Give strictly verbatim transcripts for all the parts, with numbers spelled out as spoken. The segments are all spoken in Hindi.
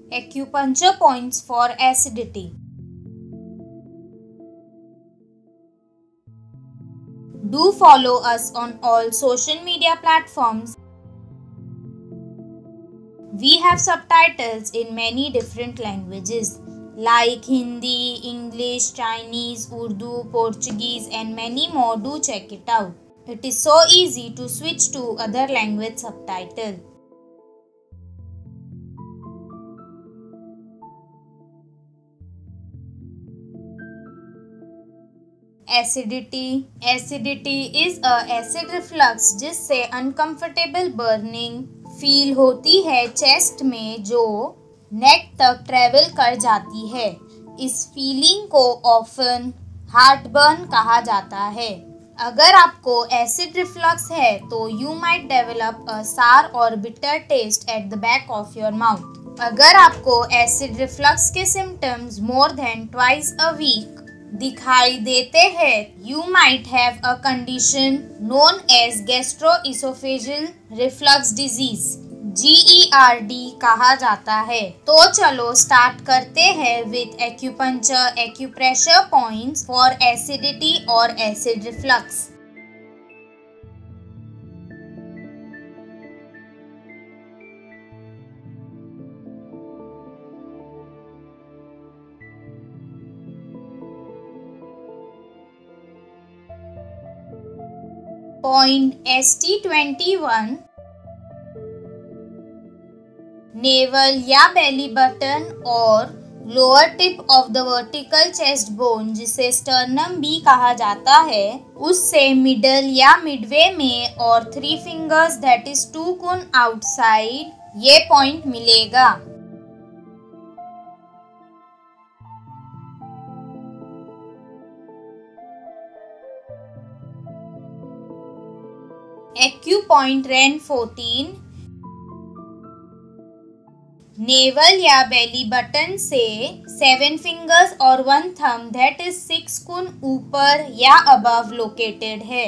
Acupuncture points for acidity. Do follow us on all social media platforms. We have subtitles in many different languages like Hindi, English, Chinese, Urdu, Portuguese and many more. Do check it out. It is so easy to switch to other language subtitle. Acidity acidity is a acid reflux जिससे अनकंफर्टेबल बर्निंग फील होती है चेस्ट में जो नेक तक ट्रेवल कर जाती है। इस फीलिंग को ऑफन हार्ट बर्न कहा जाता है। अगर आपको एसिड रिफ्लक्स है तो you might develop a sour और bitter taste at the back of your mouth. अगर आपको एसिड रिफ्लक्स के symptoms more than twice a week दिखाई देते हैं, you might have a condition known as gastroesophageal reflux disease, G E R D कहा जाता है। तो चलो स्टार्ट करते हैं with acupuncture acupressure points for acidity और acid reflux. Point S T twenty one, navel या बेली बटन और lower tip of the vertical chest bone जिसे स्टर्नम भी कहा जाता है, उससे मिडल या मिडवे में और three fingers that is two cun outside ये पॉइंट मिलेगा। एक्यूपॉइंट रैन फोर्टीन, नेवल या बेली बटन से सेवन फिंगर्स और one thumb that is six cun ऊपर या अबव लोकेटेड है।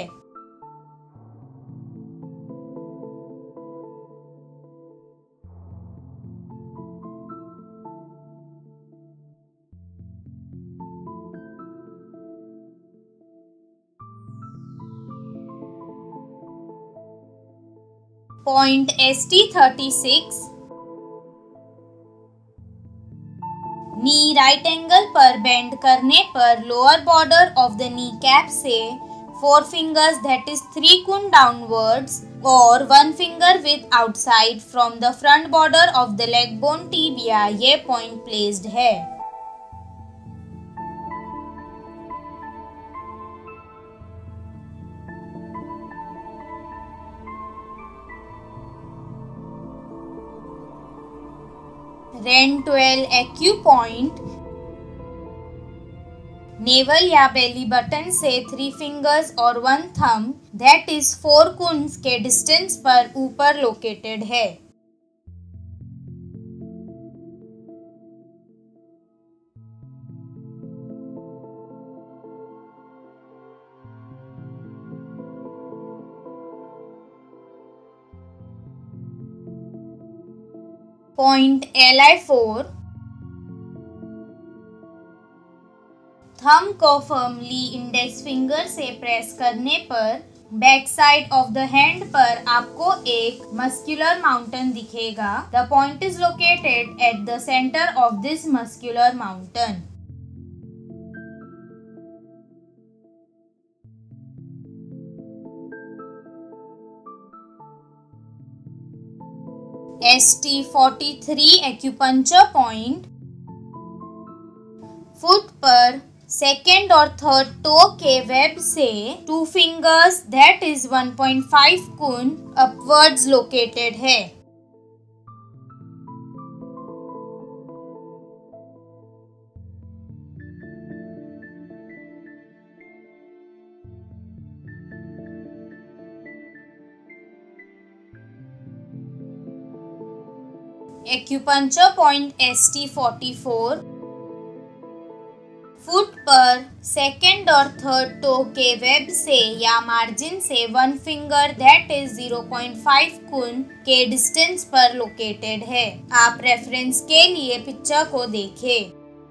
Point S T thirty six, knee right angle पर बेंड करने पर lower border of the knee cap से four fingers that is three cun downwards और one finger width outside from the front border of the leg bone tibia ये पॉइंट प्लेस्ड है। रैन ट्वेल्व एक्यूपॉइंट, नेवल या बेली बटन से थ्री फिंगर्स और one thumb that is four cuns के डिस्टेंस पर ऊपर लोकेटेड है। Point L I four, thumb को फर्मली इंडेक्स फिंगर से प्रेस करने पर back side of the hand पर आपको एक मस्कुलर माउंटेन दिखेगा। The point is located at the centre of this muscular mountain. S T forty three acupuncture point, foot पर सेकेंड और थर्ड टो के वेब से two fingers that is one point five cun upwards located है। Acupuncture point S T forty four, foot पर सेकेंड और थर्ड टो के वेब से या मार्जिन से one finger that is zero point five cun के डिस्टेंस पर लोकेटेड है। आप रेफरेंस के लिए पिक्चर को देखें।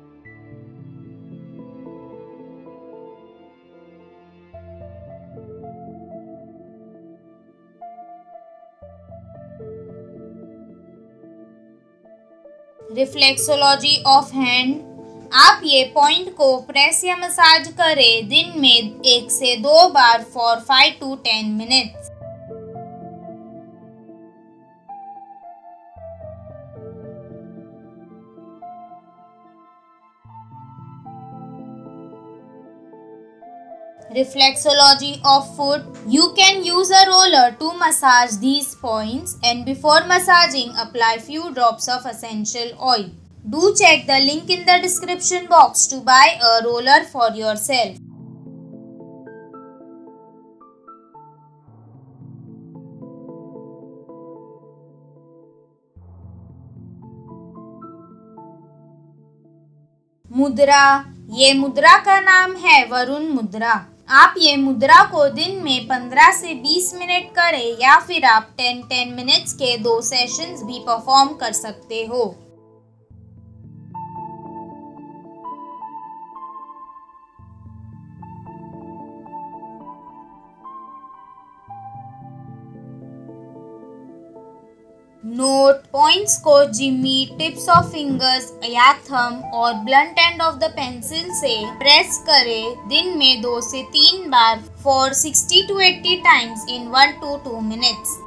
Reflexology of hand. आप ये पॉइंट को प्रेस या मसाज करें दिन में एक से दो बार for five to ten minutes. Reflexology of foot. You can use a roller to massage these points, and before massaging, apply few drops of essential oil. Do check the link in the description box to buy a roller for yourself. मुद्रा। ये मुद्रा का नाम है वरुण मुद्रा। आप ये मुद्रा को दिन में पंद्रह से बीस मिनट करें या फिर आप टेन टेन मिनट्स के दो सेशंस भी परफॉर्म कर सकते हो। नोट पॉइंट्स को जिमी, टिप्स ऑफ फिंगर्स या थंब और blunt end of the pencil से प्रेस करें दिन में दो से तीन बार for sixty to eighty times in one to two minutes.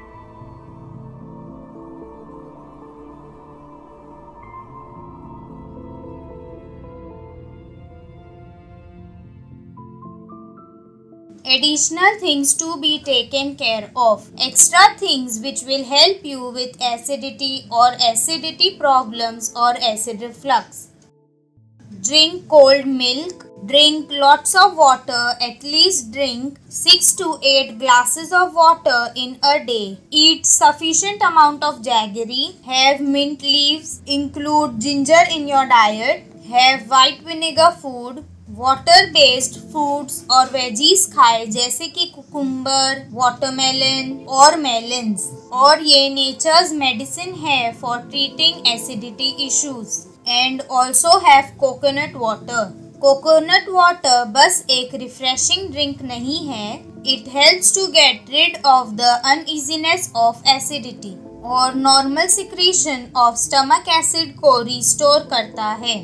Additional things to be taken care of. Extra things which will help you with acidity or acidity problems or acid reflux. Drink cold milk. Drink lots of water. At least drink six to eight glasses of water in a day. Eat sufficient amount of jaggery. Have mint leaves. Include ginger in your diet. Have white vinegar food. Water based fruits और वेजीज खाए जैसे कि कुकुम्बर, वाटरमेलन और मेलन्स। और ये नेचर्स मेडिसिन है for treating acidity issues. And also have coconut water. Coconut water बस एक रिफ्रेशिंग ड्रिंक नहीं है, it helps to get rid of the uneasiness of acidity और normal secretion of stomach acid को रिस्टोर करता है।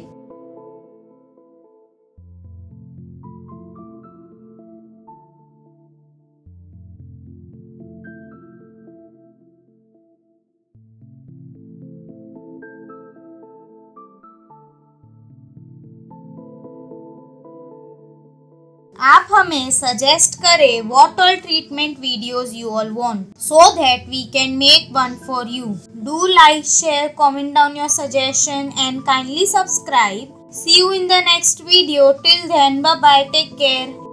आप हमें सजेस्ट करें what all treatment videos you all want so that we can make one for you. Do like, share, comment down your suggestion and kindly subscribe. See you in the next video. Till then, bye bye. Take care.